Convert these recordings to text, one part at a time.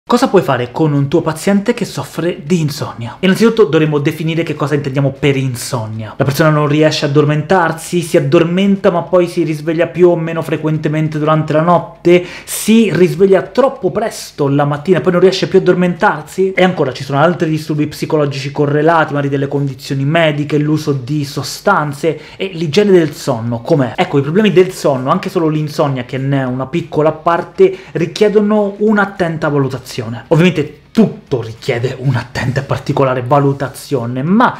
Cosa puoi fare con un tuo paziente che soffre di insonnia? Innanzitutto dovremmo definire che cosa intendiamo per insonnia. La persona non riesce a addormentarsi, si addormenta ma poi si risveglia più o meno frequentemente durante la notte, si risveglia troppo presto la mattina e poi non riesce più a addormentarsi? E ancora ci sono altri disturbi psicologici correlati, magari delle condizioni mediche, l'uso di sostanze e l'igiene del sonno, com'è? Ecco, i problemi del sonno, anche solo l'insonnia che ne è una piccola parte, richiedono un'attenta valutazione. Ovviamente tutto richiede un'attenta e particolare valutazione, ma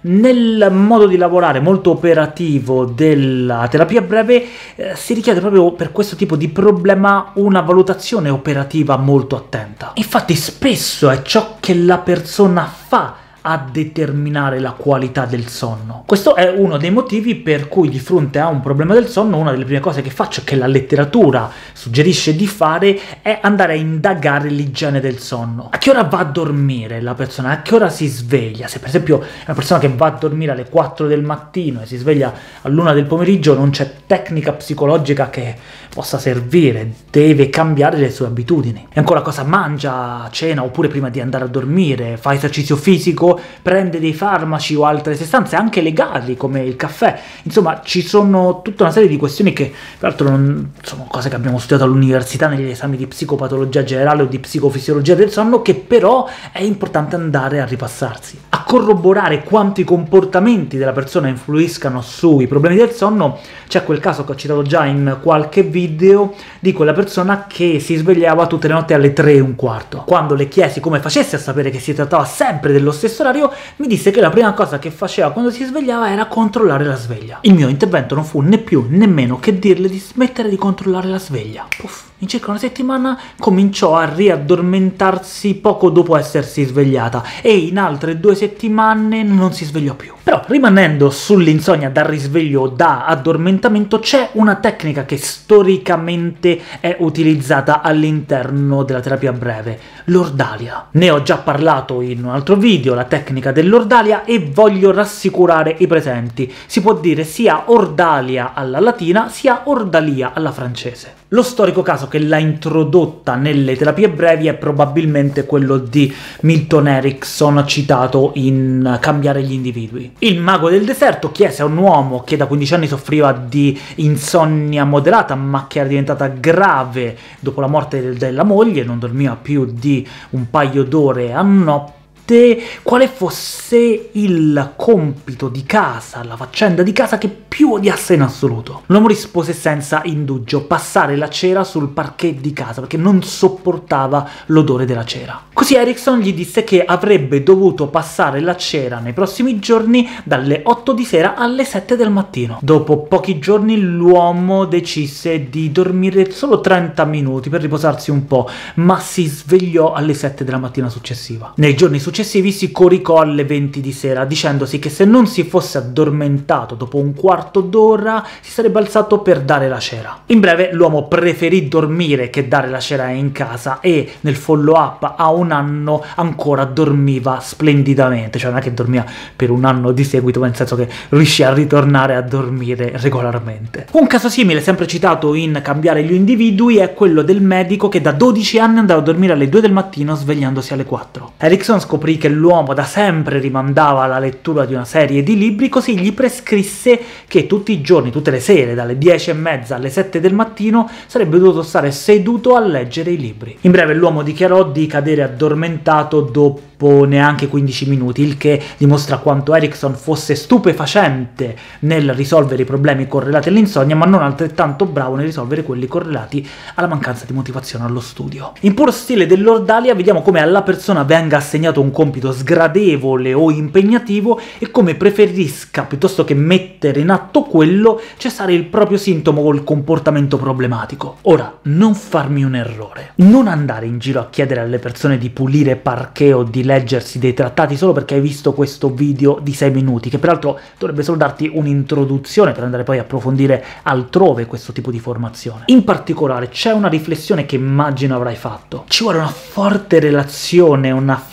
nel modo di lavorare molto operativo della terapia breve si richiede proprio per questo tipo di problema una valutazione operativa molto attenta. Infatti spesso è ciò che la persona fa a determinare la qualità del sonno. Questo è uno dei motivi per cui di fronte a un problema del sonno una delle prime cose che faccio, che la letteratura suggerisce di fare, è andare a indagare l'igiene del sonno. A che ora va a dormire la persona? A che ora si sveglia? Se per esempio è una persona che va a dormire alle 4 del mattino e si sveglia all'1 del pomeriggio, non c'è tecnica psicologica che possa servire, deve cambiare le sue abitudini. E ancora, cosa mangia a cena oppure prima di andare a dormire? Fa esercizio fisico? Prende dei farmaci o altre sostanze anche legali come il caffè? Insomma, ci sono tutta una serie di questioni che peraltro non sono cose che abbiamo studiato all'università negli esami di psicopatologia generale o di psicofisiologia del sonno, che però è importante andare a ripassarsi. A corroborare quanto i comportamenti della persona influiscano sui problemi del sonno c'è quel caso che ho citato già in qualche video di quella persona che si svegliava tutte le notti alle 3:15. Quando le chiesi come facesse a sapere che si trattava sempre dello stesso orario, mi disse che la prima cosa che faceva quando si svegliava era controllare la sveglia. Il mio intervento non fu né più né meno che dirle di smettere di controllare la sveglia. Puff. In circa una settimana cominciò a riaddormentarsi poco dopo essersi svegliata e in altre 2 settimane non si svegliò più. Però, rimanendo sull'insonnia da risveglio o da addormentamento, c'è una tecnica che storicamente è utilizzata all'interno della terapia breve: l'ordalia. Ne ho già parlato in un altro video, la tecnica dell'ordalia, e voglio rassicurare i presenti. Si può dire sia ordalia alla latina, sia ordalia alla francese. Lo storico caso che l'ha introdotta nelle terapie brevi è probabilmente quello di Milton Erickson, citato in Cambiare gli individui. Il mago del deserto chiese a un uomo che da 15 anni soffriva di insonnia moderata, ma che era diventata grave dopo la morte della moglie, non dormiva più di un paio d'ore a notte, quale fosse il compito di casa, la faccenda di casa che più odiasse in assoluto. L'uomo rispose senza indugio: passare la cera sul parquet di casa, perché non sopportava l'odore della cera. Così Erickson gli disse che avrebbe dovuto passare la cera nei prossimi giorni dalle 8 di sera alle 7 del mattino. Dopo pochi giorni l'uomo decise di dormire solo 30 minuti per riposarsi un po', ma si svegliò alle 7 della mattina successiva. Nei giorni successivi si coricò alle 20 di sera, dicendosi che se non si fosse addormentato dopo un quarto d'ora si sarebbe alzato per dare la cera. In breve, l'uomo preferì dormire che dare la cera in casa e nel follow-up a un anno ancora dormiva splendidamente, cioè non è che dormiva per un anno di seguito, ma nel senso che riuscì a ritornare a dormire regolarmente. Un caso simile, sempre citato in Cambiare gli individui, è quello del medico che da 12 anni andava a dormire alle 2 del mattino svegliandosi alle 4. Erickson scoprì che l'uomo da sempre rimandava la lettura di una serie di libri, così gli prescrisse che tutti i giorni, tutte le sere, dalle 10:30 alle 7 del mattino, sarebbe dovuto stare seduto a leggere i libri. In breve, l'uomo dichiarò di cadere addormentato dopo neanche 15 minuti, il che dimostra quanto Erickson fosse stupefacente nel risolvere i problemi correlati all'insonnia, ma non altrettanto bravo nel risolvere quelli correlati alla mancanza di motivazione allo studio. In puro stile dell'ordalia vediamo come alla persona venga assegnato un compito sgradevole o impegnativo e come preferisca, piuttosto che mettere in atto quello, cessare il proprio sintomo o il comportamento problematico. Ora, non farmi un errore. Non andare in giro a chiedere alle persone di pulire parquet o di leggersi dei trattati solo perché hai visto questo video di 6 minuti, che peraltro dovrebbe solo darti un'introduzione per andare poi a approfondire altrove questo tipo di formazione. In particolare c'è una riflessione che immagino avrai fatto. Ci vuole una forte relazione, una forte attenzione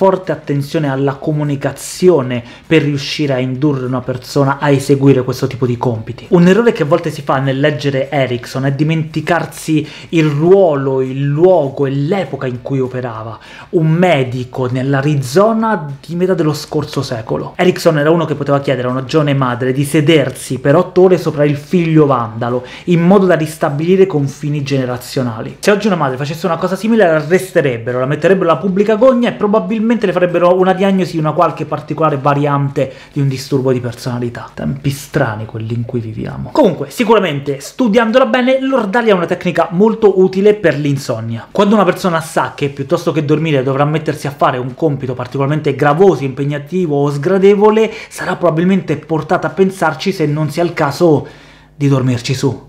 attenzione alla comunicazione per riuscire a indurre una persona a eseguire questo tipo di compiti. Un errore che a volte si fa nel leggere Erikson è dimenticarsi il ruolo, il luogo e l'epoca in cui operava. Un medico nell'Arizona di metà dello scorso secolo. Erikson era uno che poteva chiedere a una giovane madre di sedersi per 8 ore sopra il figlio vandalo, in modo da ristabilire confini generazionali. Se oggi una madre facesse una cosa simile la arresterebbero, la metterebbero alla pubblica gogna e probabilmente le farebbero una diagnosi di una qualche particolare variante di un disturbo di personalità. Tempi strani quelli in cui viviamo. Comunque, sicuramente, studiandola bene, l'ordalia è una tecnica molto utile per l'insonnia. Quando una persona sa che piuttosto che dormire dovrà mettersi a fare un compito particolarmente gravoso, impegnativo o sgradevole, sarà probabilmente portata a pensarci se non sia il caso di dormirci su.